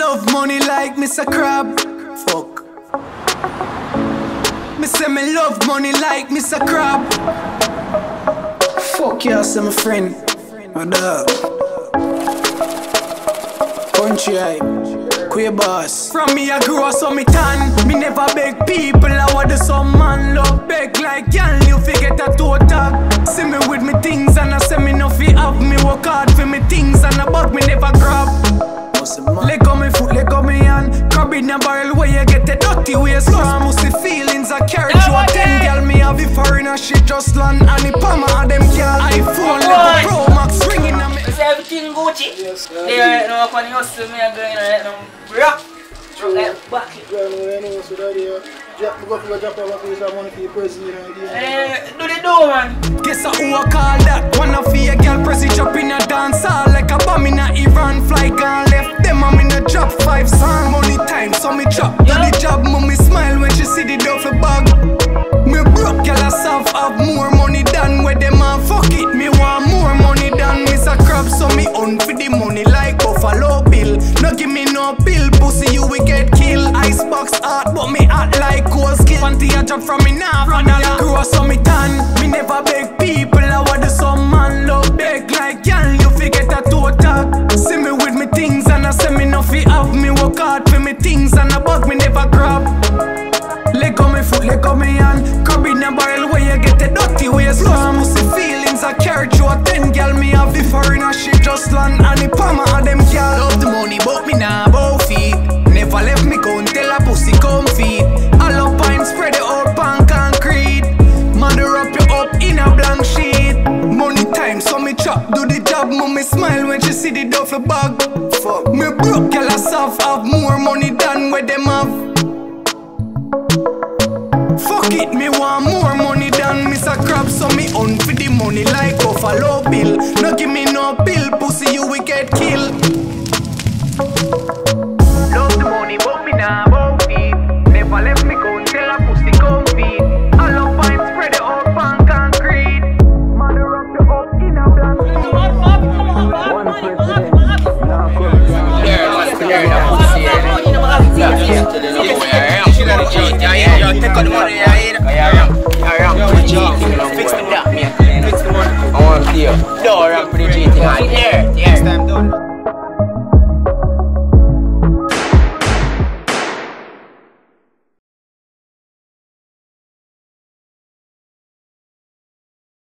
love money like Mr. Crab. Fuck. Me say me love money like Mr. Crab. Fuck you, say my friend. My dog. Country eye. Queer boss. From me I grew up so me tan. Me never beg people. I want some man love beg like y'all. You forget a toe tag. See me with me things and I say me no fi have. Me work hard for me things and a bug me never grab. Leg on me foot, leg on me hand. Crab in a barrel where you get the dirty waste from. Musty feelings I carry you a 10 girl. Me have it foreigner shit just land. And the palmer of them girl iPhone level Pro Max ringing on me. Is everything Gucci? Yes, they are now up on the hustle. Me are going right now. Rock. Back it. Do the door, man. Guess who I call that? One of your girl press it up in a dance hall. Like a bomb in a Iran. Fly gone left them. I'm in a drop 5 song. Money time, so me chop. Do the job, mommy smile when she see the duffel bag. Me broke, girl I self have more money than where them a fuck it. Me want more money than Mr. Crab. So me on for the money like Buffalo Bill. No give me no bill, pussy you will get killed. Icebox hot, but me hot like cold skill. Panty a drop from me now, and I grew up so me tan. Me never beg people, I want some man love beg like y'all. You forget a toe tag. See me with me things and I say me no fi have. Me work hard for me things and a bug me never grab. Leg on me foot, leg on me hand. Crab in a barrel where you get the dirty waste from. Musty feelings I carry you a 10 girl. Me have the foreigner shit just land. And the palmer of them girl. Love the money but me nah bout feet. Never left me go until a pussy come feed. All up and spread it out on concrete. Mother up you up in a blank sheet. Money time so me chop do the job. Mommy smile when she see the duffel bag. Fuck. Me broke girl I self have more money than where them have. Fuck it, me want more money than Mr. Crab. So me on for the money like Buffalo Bill. No give me no bill, pussy you will get killed. Love the money but me nah bout it. Never left me go until a pussy come feed. All up and spread it out on concrete. Mother up you up in a blank. Take out the money, fix the money. I want to see you. No, I'm pretty cheating.